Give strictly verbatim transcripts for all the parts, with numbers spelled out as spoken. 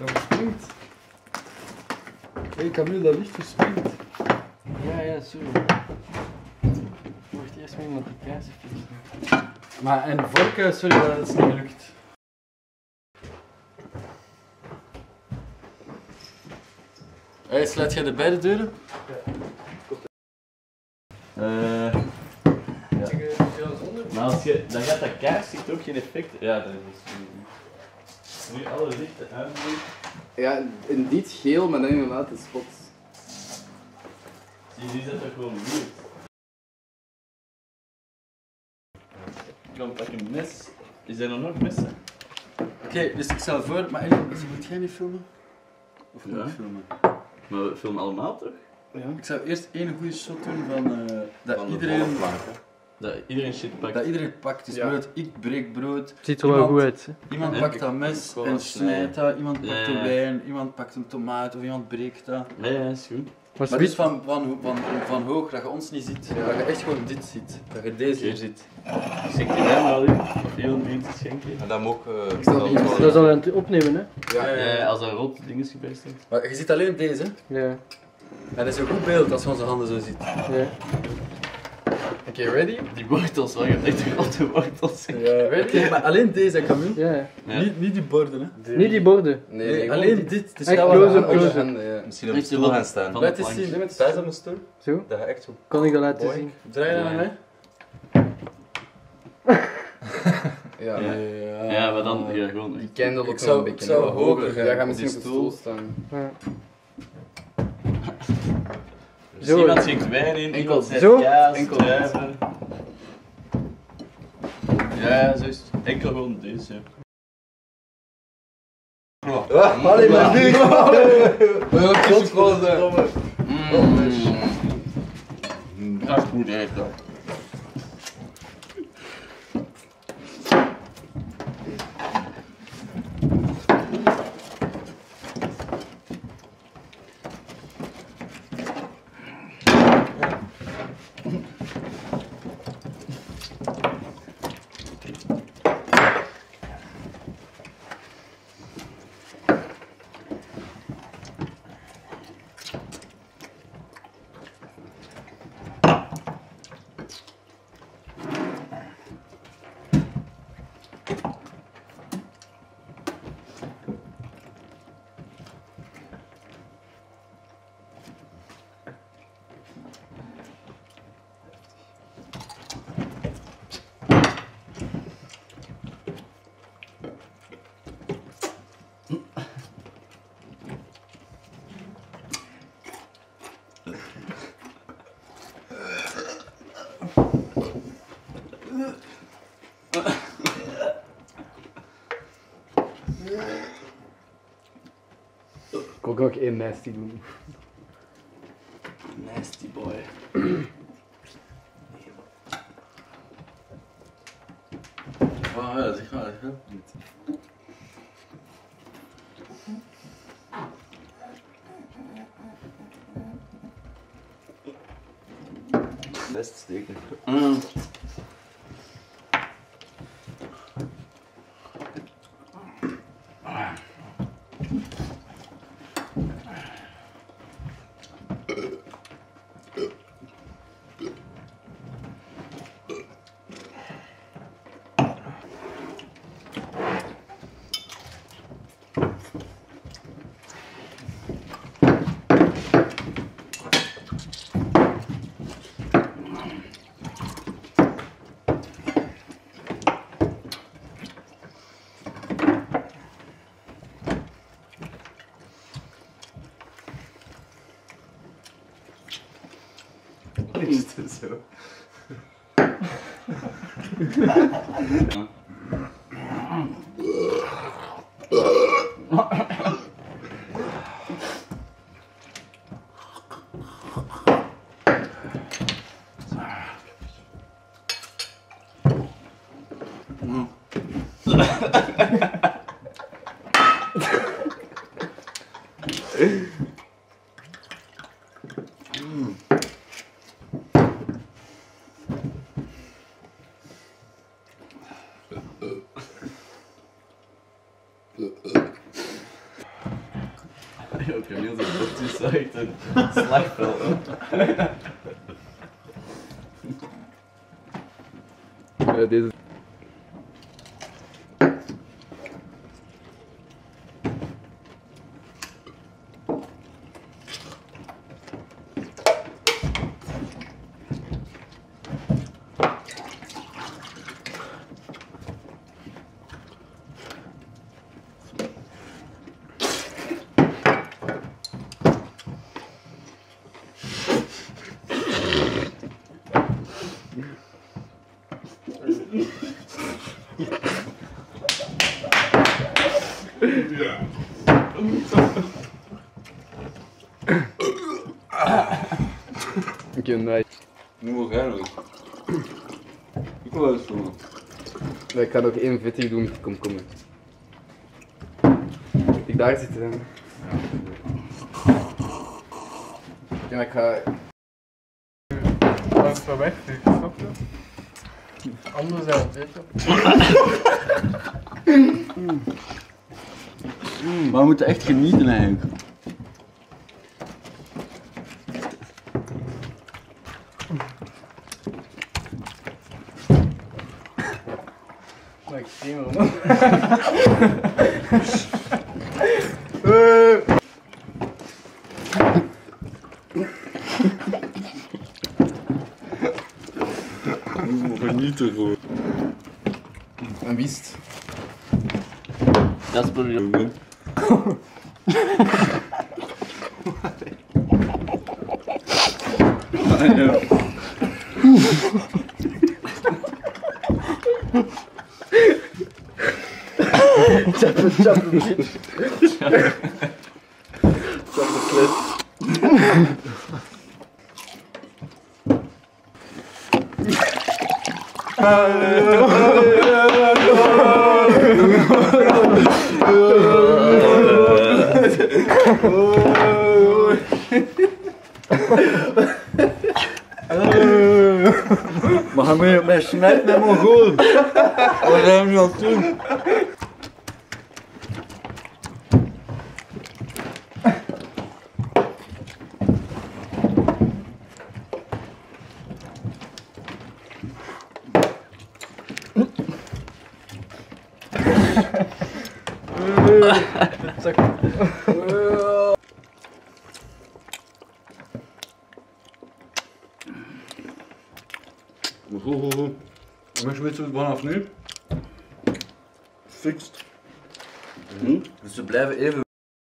Dat verspringt. Hé, hey, Camille, dat licht verspringt. Ja, ja, sorry. Je wordt eerst mee met die kaas fixen. Maar en vorken, sorry, dat is niet gelukt. Hé, hey, sluit jij de beide deuren? Ja. Uh, ja. Maar als je, dan gaat dat kaarslicht ook geen effect. Ja, dat is nu. Nu alle lichten aandoen. Ja, in dit geel, maar dan inderdaad de spot. Zie je, die zet toch gewoon weird. Kom, pak een mes. Is er nog messen? Oké, okay, dus ik stel voor, maar moet jij niet filmen? Of moet ja. ik filmen? Maar we filmen allemaal toch? Ja. Ik zou eerst één goede shot doen van uh, dat van iedereen. Dat iedereen shit pakt. Dat iedereen pakt. Dus ja. Brood, ik breek brood. Het ziet er wel goed uit. Hè? Iemand ja, pakt dat mes en snijdt dat, iemand pakt ja, de ja. wijn, iemand pakt een tomaat of iemand breekt dat. Ja, ja, is goed. Maar, maar dus van, van, van, van hoog, dat je ons niet ziet, ja. Dat je echt gewoon dit ziet. Dat je deze hier ziet. Ik schenk die wijn maar al in. Of heel een biertje schenken. En dat moet ook... Uh, ik dat, dat, dat is al aan het opnemen, hè? Ja, ja, ja. Ja, als er rood ding is geweest. Maar je ziet alleen deze. Ja. En dat is een goed beeld als je onze handen zo ziet. Ja. Oké, okay, ready? Die wortels, waar je hebt echt grote wortels. Ja, ready? Okay, maar alleen deze, Camille. Ja. Ja. Niet, niet die borden, hè? Die... Niet die borden. Nee, nee, nee alleen dit. dit. Het is echt wel close aan up, onze close handen, ja. Misschien op de stoel gaan staan. Laat eens zien. Met thuis op mijn stoel. Zo? Dat ga echt zo... Kan ik dat laten boy. zien? Draai je naar mij? Ja, ja, ja, ja, maar dan ja, gewoon. Die ken dat ook ik zou, een beetje. Ik zou hoger gaan. Ja, ga misschien op de stoel staan. Ja. Dus zo. iemand schenkt wijn in, iemand zet zo? kaas, enkel druiven. Ja, zo is het. Enkel gewoon deze. Ah, allee, maar nu! Godverdomme! Dat is goed eten. Ik wil ook één nasty doen. Nasty boy. Oh ja, zeg maar, dat helpt niet. Best steken. Mm. Is het zo? op je mail zit, dat is zo echt een slagveld. Ja, deze... Oké, nice. Nu wil jij nog eens. Ik wil wel eens doen. Ja, ik ga nog één vettig doen met die komkommer. Ik daar zitten dan. Ja, maar ik ga... Dat is van weg, snap je? Anders zijn het eten. Maar we moeten echt genieten eigenlijk. Maar ik zie hem man. Genieten gewoon. Een wist. Dat is probleem. Chappen, chappen, bitch. Chappen slet. Maar ga mee, mij smijt met mijn goal. Wat zijn we nu aan het doen? Goed, goed, goed. Maar je weet zo vanaf nu? Fixed. Hm? Dus we blijven even.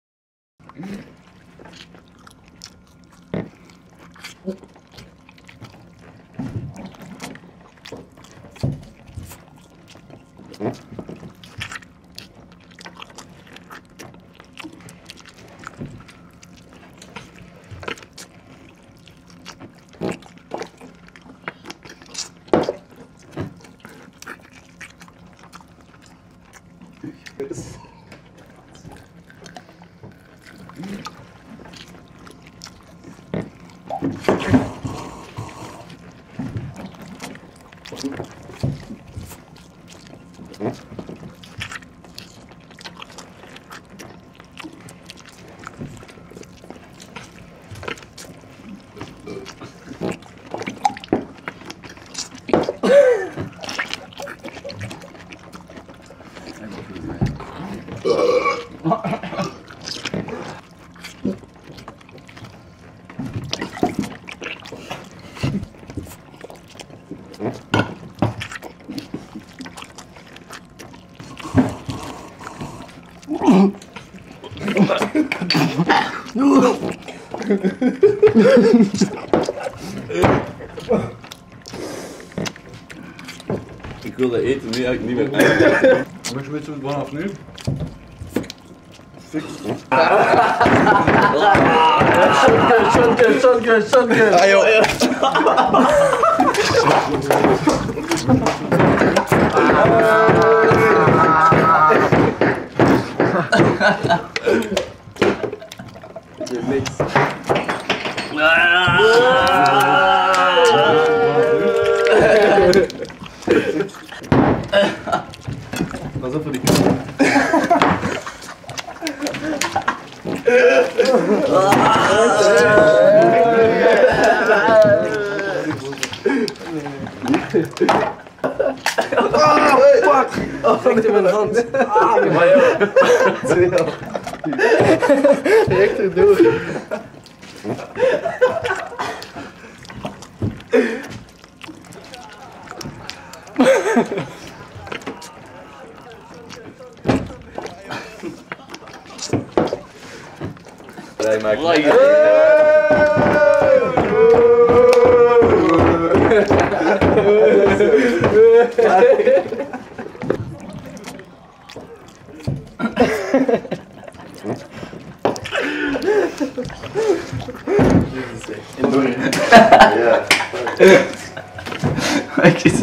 Ik wil dat eten nu eigenlijk niet meer uit. Maar je weet zo vanaf nu? Fixed. Shotgun, shotgun, shotgun, shotgun. Ah joh. Oké, niks. Pas op voor die kant. Ah, fuck! Oh, echt in mijn hand. Ah, Maar joh. twee al. Direct erdoor. Wij maken Enorm. ja. Kijk eens.